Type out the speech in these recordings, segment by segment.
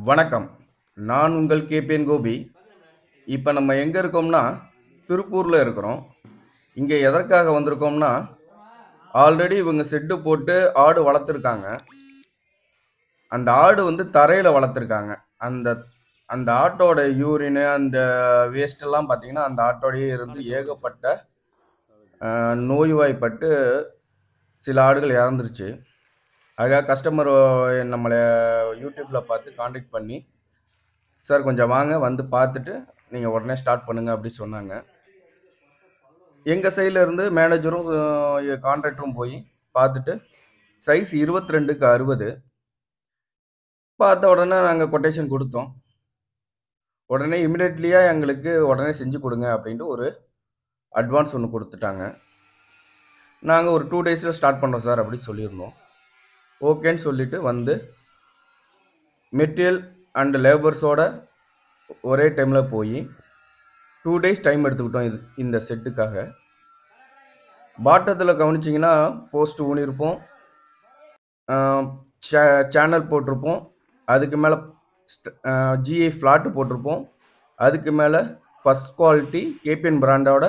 வணக்கம். நான் உங்கள் கேபிஎன் கோபி. இப்ப நம்ம எங்க இருக்கோம்னா, திருப்பூர்ல இருக்கிறோம். இங்க எதற்காக வந்திருக்கோம்னா, ஆல்ரெடி இவங்க ஷெட் போட்டு ஆடு வளர்த்துருக்காங்க. அந்த ஆடு வந்து தரையில வளர்த்துருக்காங்க. அந்த அந்த ஆட்டோட யூரின், அந்த வேஸ்ட் எல்லாம் பார்த்தீங்கன்னா, அந்த ஆட்டோடயே இருந்து ஏகப்பட்ட நோய்வாய்ப்பட்டு சில ஆடுகள் இறந்துருச்சு. அதுக்காக கஸ்டமர் நம்மள YouTubeல பார்த்து கான்டாக்ட் பண்ணி, "சார் கொஞ்சம் வாங்க வந்து பார்த்துட்டு, நீங்க உடனே ஸ்டார்ட் பண்ணுங்க" அப்படி சொன்னாங்க. எங்க சைடுல இருந்து மேனேஜரும் கான்ட்ராக்டரும் போய் பார்த்துட்டு, சைஸ் 22க்கு 60 பார்த்த உடனே நாங்க கொட்டேஷன் குடுத்தோம். உடனே இமிடியேட்லியா எங்களுக்கு உடனே செஞ்சு குடுங்க அப்படின்ட்டு ஒரு அட்வான்ஸ் ஒண்ணு குடுத்துட்டாங்க. நாங்க ஒரு 2 டேஸ்ல ஸ்டார்ட் பண்றோம் சார் அப்படி சொல்லியிருந்தோம். ஓகேன்னு சொல்லிட்டு வந்து மெட்டீரியல் அண்ட் லேபர்ஸோட ஒரே டைம்ல போயி 2 டேஸ் டைம் எடுத்துக்கிட்டோம் இந்த செட்டுக்காக. பாட்டத்துல கவனிச்சீங்கன்னா, போஸ்ட் ஊனியிருப்போம். ஆ சேனல் போட்டிருப்போம். அதுக்கு மேல ஜிஐ ஃபிளாட் போட்டிருப்போம். அதுக்கு மேல ஃபர்ஸ்ட் குவாலிட்டி கேபிஎன் பிராண்டோட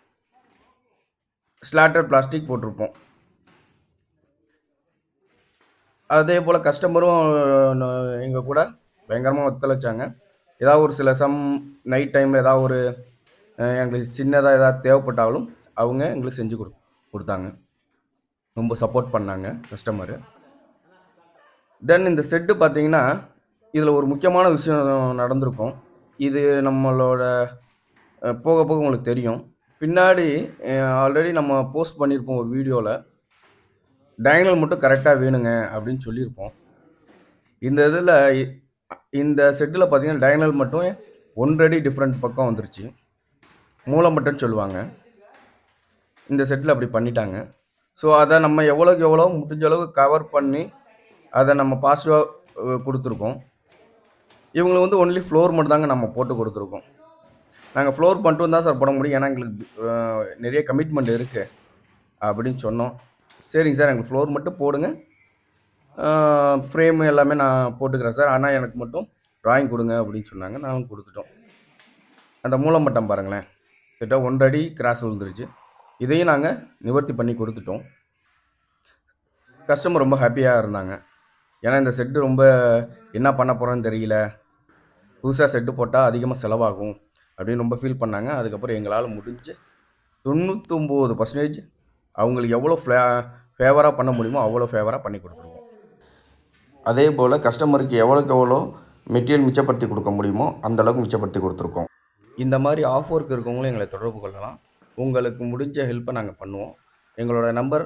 ஸ்லாட்டர் பிளாஸ்டிக் போட்டிருப்போம். அதே போல கஸ்டமரும் எங்க கூட பயங்கரமா ஒத்துழைச்சாங்க. ஏதாவது ஒரு சில நைட் டைம்ல ஏதாவது ஒரு எங்களுக்கு சின்னதா ஏதாவது தேவைப்பட்டாலும் அவங்க எங்களுக்கு செஞ்சு குடுத்தாங்க. ரொம்ப சப்போர்ட் பண்ணாங்க கஸ்டமரு. தென் இந்த செட்டு பார்த்தீங்கன்னா, இதுல ஒரு முக்கியமான விஷயம் நடந்திருக்கும். இது நம்மளோட போக போக உங்களுக்கு தெரியும். பின்னாடி ஆல்ரெடி நம்ம போஸ்ட் பண்ணியிருப்போம் ஒரு வீடியோல. டயகனல் மட்டும் கரெக்ட்டா வேணுங்க அப்படின்னு சொல்லியிருப்போம். இந்த இதுல இந்த செட்டுல பார்த்தீங்கன்னா, டயகனல் மட்டும் 1 அடி டிஃபரண்ட் பக்கம் வந்துருச்சு. மூலமட்டம்ன்னு சொல்லுவாங்க. இந்த செட்ல அப்படி பண்ணிட்டாங்க. ஸோ, அத நம்ம எவ்வளோக்கு எவ்வளோ முடிஞ்ச அளவுக்கு கவர் பண்ணி, அத நம்ம பாசிட்டிவா குடுத்துருக்கோம். இவங்களுக்கு வந்து ஒன்லி ஃப்ளோர் மட்டும் தாங்க நம்ம போட்டு குடுத்துருக்கோம். நாங்க ஃப்ளோர் மட்டும் தான் சார் போட முடியும். ஏன்னா எங்களுக்கு நெறைய கமிட்மெண்ட் இருக்கு அப்படின்னு சொன்னோம். சரிங்க சார் எங்களுக்கு ஃப்ளோர் மட்டும் போடுங்க. ஃப்ரேம் எல்லாமே நான் போட்டுக்கிறேன் சார். ஆனா எனக்கு மட்டும் டிராயிங் குடுங்க அப்படின்னு சொன்னாங்க. நாங்களும் குடுத்துட்டோம். அந்த மூலமட்டம் பாருங்களேன். கிட்ட 1 அடி கிராஸ் விழுந்துருச்சு. இதையும் நாங்க நிவர்த்தி பண்ணி குடுத்துட்டோம். கஸ்டமர் ரொம்ப ஹேப்பியா இருந்தாங்க. ஏன்னா இந்த செட் ரொம்ப என்ன பண்ண போறோம்னு தெரியல. புதுசா செட் போட்டா அதிகமா செலவாகும் அப்படின்னு ரொம்ப ஃபீல் பண்ணாங்க. அதுக்கப்புறம் எங்களால முடிஞ்ச 99% அவங்களுக்கு எவ்வளோ ஃபேவரா பண்ண முடியுமோ அவ்வளோ ஃபேவரா பண்ணி குடுத்துருக்கோம். அதே போல கஸ்டமருக்கு எவ்வளோக்கு எவ்வளோ மெட்டீரியல் மிச்சப்படுத்தி குடுக்க முடியுமோ அந்த அளவுக்கு மிச்சப்படுத்தி குடுத்துருக்கோம். இந்த மாதிரி ஆஃப் ஒர்க் இருக்கவங்களும் எங்களை தொடர்பு கொள்ளலாம். உங்களுக்கு முடிஞ்ச ஹெல்ப்பை நாங்க பண்ணுவோம். எங்களோட நம்பர்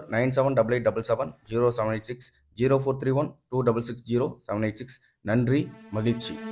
9788770786 0431 2660 786. நன்றி, மகிழ்ச்சி.